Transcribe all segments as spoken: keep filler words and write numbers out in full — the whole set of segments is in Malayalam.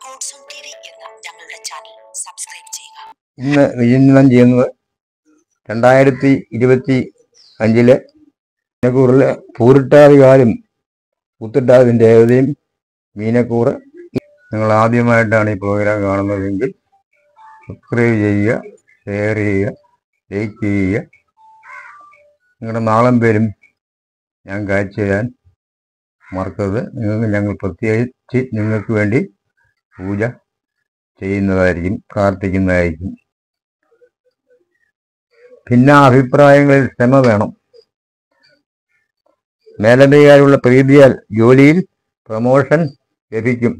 ഇന്ന് വിചിന്തനം ചെയ്യുന്നത് രണ്ടായിരത്തി ഇരുപത്തി അഞ്ചിലെ മീനക്കൂറിലെ പൂരിട്ടാതികാലും പൂത്തിട്ടാതിൻ്റെ ദേവതയും മീനക്കൂറ്. നിങ്ങൾ ആദ്യമായിട്ടാണ് ഈ പ്രോഗ്രാം കാണുന്നതെങ്കിൽ സബ്സ്ക്രൈബ് ചെയ്യുക, ഷെയർ ചെയ്യുക, ലൈക്ക് ചെയ്യുക. നിങ്ങളുടെ നാളം പേരും ഞാൻ കാഴ്ച തരാൻ മറക്കരുത്. നിങ്ങൾക്ക് ഞങ്ങൾ പ്രത്യേകിച്ച് നിങ്ങൾക്ക് വേണ്ടി പൂജ ചെയ്യുന്നതായിരിക്കും, പ്രാർത്ഥിക്കുന്നതായിരിക്കും. ഭിന്ന അഭിപ്രായങ്ങളിൽ ക്ഷമ വേണം. മേലധികാരികളുടെ പ്രീതിയാൽ ജോലിയിൽ പ്രമോഷൻ ലഭിക്കും.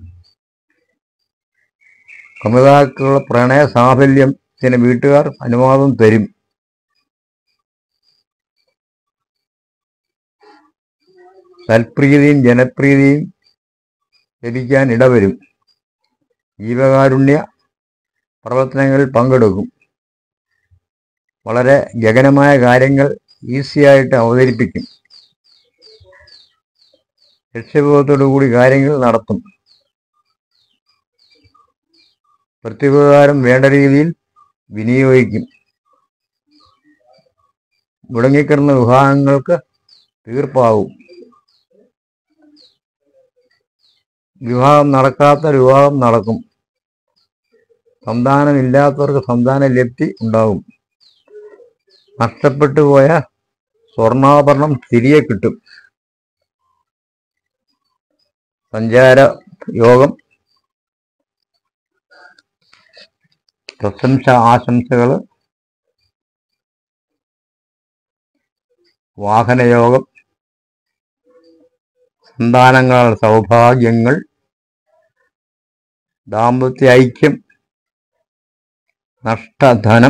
കമിതാക്കളുടെ പ്രണയ സാഫല്യത്തിന് വീട്ടുകാർ അനുവാദം തരും. തൽപ്രീതിയും ജനപ്രീതിയും ലഭിക്കാൻ ഇടവരും. ജീവകാരുണ്യ പ്രവർത്തനങ്ങളിൽ പങ്കെടുക്കും. വളരെ ഗഹനമായ കാര്യങ്ങൾ ഈസിയായിട്ട് അവതരിപ്പിക്കും. ലക്ഷ്യബോധത്തോടു കൂടി കാര്യങ്ങൾ നടത്തും. പ്രത്യുപകാരം വേണ്ട രീതിയിൽ വിനിയോഗിക്കും. മുടങ്ങിക്കിടന്ന വിവാഹങ്ങൾക്ക് തീർപ്പാവും. വിവാഹം നടക്കാത്ത വിവാഹം നടക്കും. സന്താനമില്ലാത്തവർക്ക് സന്താന ലബ്ധി ഉണ്ടാകും. നഷ്ടപ്പെട്ടു പോയ സ്വർണ്ണാഭരണം തിരികെ കിട്ടും. സഞ്ചാര യോഗം. പ്രശംസ ആശംസകൾ. വാഹനയോഗം. സന്താനങ്ങളുടെ സൗഭാഗ്യങ്ങൾ. ദാമ്പത്യ ഐക്യം. നഷ്ടധനം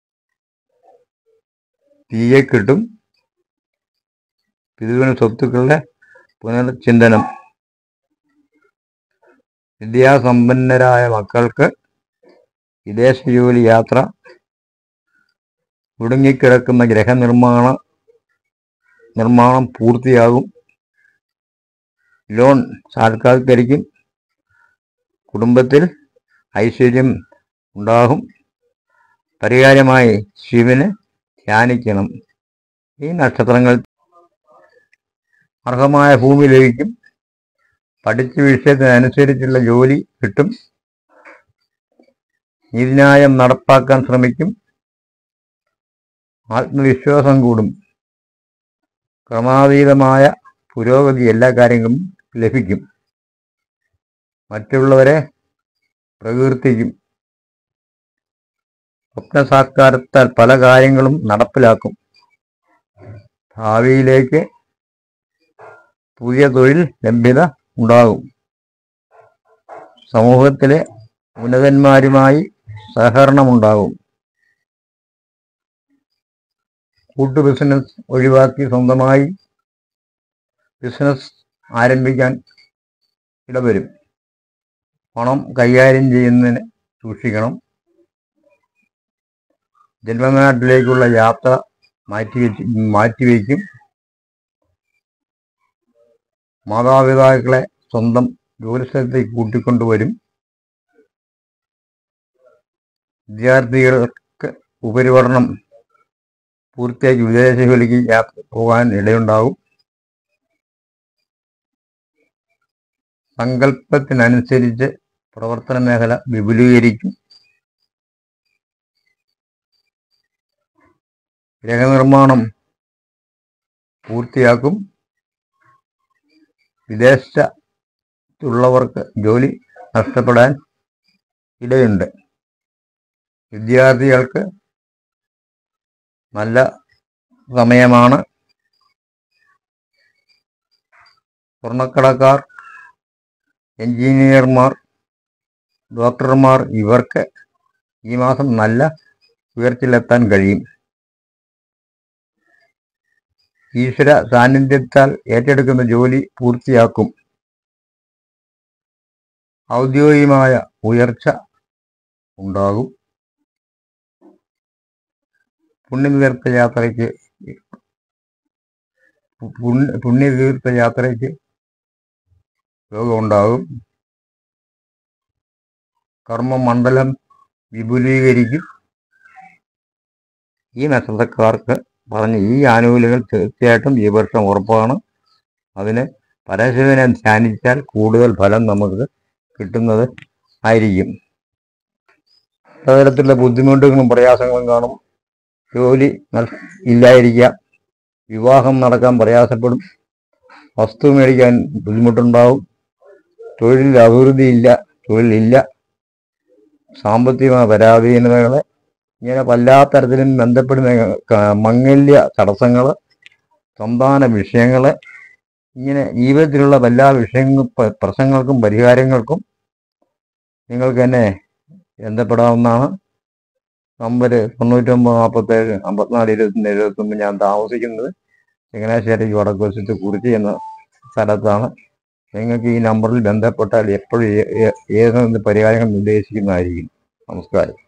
തിരികെ കിട്ടും. പിതൃവിന് സ്വത്തുക്കളുടെ പുനർചിന്തനം. വിദ്യാസമ്പന്നരായ മക്കൾക്ക് വിദേശ ജോലി യാത്ര. മുടങ്ങിക്കിടക്കുന്ന ഗ്രഹനിർമ്മാണ നിർമ്മാണം പൂർത്തിയാകും. ലോൺ സാക്ഷാത്കരിക്കും. കുടുംബത്തിൽ ഐശ്വര്യം ഉണ്ടാകും. പരിഹാരമായി ശിവനെ ധ്യാനിക്കണം. ഈ നക്ഷത്രങ്ങൾ അർഹമായ ഭൂമി ലഭിക്കും. പഠിച്ച വിഷയത്തിനനുസരിച്ചുള്ള ജോലി കിട്ടും. നീതിന്യായം നടപ്പാക്കാൻ ശ്രമിക്കും. ആത്മവിശ്വാസം കൂടും. ക്രമാതീതമായ പുരോഗതി എല്ലാ കാര്യങ്ങളും ലഭിക്കും. മറ്റുള്ളവരെ പ്രകീർത്തിക്കും. സ്വപ്നസാക്ഷാത്കാരത്താൽ പല കാര്യങ്ങളും നടപ്പിലാക്കും. ഭാവിയിലേക്ക് പുതിയ തൊഴിൽ ലഭ്യത ഉണ്ടാകും. സമൂഹത്തിലെ ഉന്നതന്മാരുമായി സഹകരണമുണ്ടാകും. കൂട്ടു ബിസിനസ് ഒഴിവാക്കി സ്വന്തമായി ബിസിനസ് ആരംഭിക്കാൻ ഇടവരും. പണം കൈകാര്യം ചെയ്യുന്നതിന് സൂക്ഷിക്കണം. ജന്മനാട്ടിലേക്കുള്ള യാത്ര മാറ്റിവെച്ച് മാറ്റിവെക്കും. മാതാപിതാക്കളെ സ്വന്തം ജോലിസ്ഥലത്തേക്ക് കൂട്ടിക്കൊണ്ടുവരും. വിദ്യാർത്ഥികൾക്ക് ഉപരിപഠനം പൂർത്തിയാക്കി വിദേശ ജോലിക്ക് യാത്ര പോകാൻ ഇടയുണ്ടാകും. സങ്കല്പത്തിനനുസരിച്ച് പ്രവർത്തന മേഖല വിപുലീകരിക്കും. ഗൃഹനിർമ്മാണം പൂർത്തിയാക്കും. വിദേശത്തുള്ളവർക്ക് ജോലി നഷ്ടപ്പെടാൻ ഇടയുണ്ട്. വിദ്യാർത്ഥികൾക്ക് നല്ല സമയമാണ്. സ്വർണ്ണക്കടക്കാർ, എഞ്ചിനീയർമാർ, ഡോക്ടർമാർ ഇവർക്ക് ഈ മാസം നല്ല ഉയർച്ചയിലെത്താൻ കഴിയും. ഈശ്വര സാന്നിധ്യത്താൽ ഏറ്റെടുക്കുന്ന ജോലി പൂർത്തിയാക്കും. ഔദ്യോഗികമായ ഉയർച്ച ഉണ്ടാകും. പുണ്യതീർത്ഥയാത്രയ്ക്ക് പുണ്യതീർത്ഥയാത്രയ്ക്ക് യോഗമുണ്ടാകും. കർമ്മമണ്ഡലം വിപുലീകരിക്കും. ഈ നക്ഷത്രക്കാർക്ക് പറഞ്ഞ ഈ ആനുകൂല്യങ്ങൾ തീർച്ചയായിട്ടും ഈ വർഷം ഉറപ്പാണ്. അതിന് പരശുവിനെ ധ്യാനിച്ചാൽ കൂടുതൽ ഫലം നമുക്ക് കിട്ടുന്നത് ആയിരിക്കും. പലതരത്തിലുള്ള ബുദ്ധിമുട്ടുകളും പ്രയാസങ്ങളും കാണും. ജോലി ഇല്ലായിരിക്കാം, വിവാഹം നടക്കാൻ പ്രയാസപ്പെടും, വസ്തു മേടിക്കാൻ ബുദ്ധിമുട്ടുണ്ടാവും, തൊഴിൽ അഭിവൃദ്ധിയില്ല, തൊഴിലില്ല, സാമ്പത്തിക പരാധീനതകൾ, ഇങ്ങനെ എല്ലാ തരത്തിലും ബന്ധപ്പെടുന്ന മംഗല്യ തടസ്സങ്ങൾ, സന്താന വിഷയങ്ങൾ, ഇങ്ങനെ ജീവിതത്തിലുള്ള എല്ലാ വിഷയങ്ങൾ പ്രശ്നങ്ങൾക്കും പരിഹാരങ്ങൾക്കും നിങ്ങൾക്ക് തന്നെ ബന്ധപ്പെടാവുന്നതാണ്. നമ്പർ തൊണ്ണൂറ്റൊമ്പത് നാൽപ്പത്തേഴ് അമ്പത്തിനാല് ഇരുപത്തിൻ്റെ എഴുപത്തൊമ്പത്. ഞാൻ താമസിക്കുന്നത് ചങ്ങനാശ്ശേരി വടക്ക് വശത്ത് കുറിച്ചി എന്ന സ്ഥലത്താണ്. നിങ്ങൾക്ക് ഈ നമ്പറിൽ ബന്ധപ്പെട്ടാൽ എപ്പോഴും ഏത് പരിഹാരങ്ങൾ നിർദ്ദേശിക്കുന്നതായിരിക്കും. നമസ്കാരം.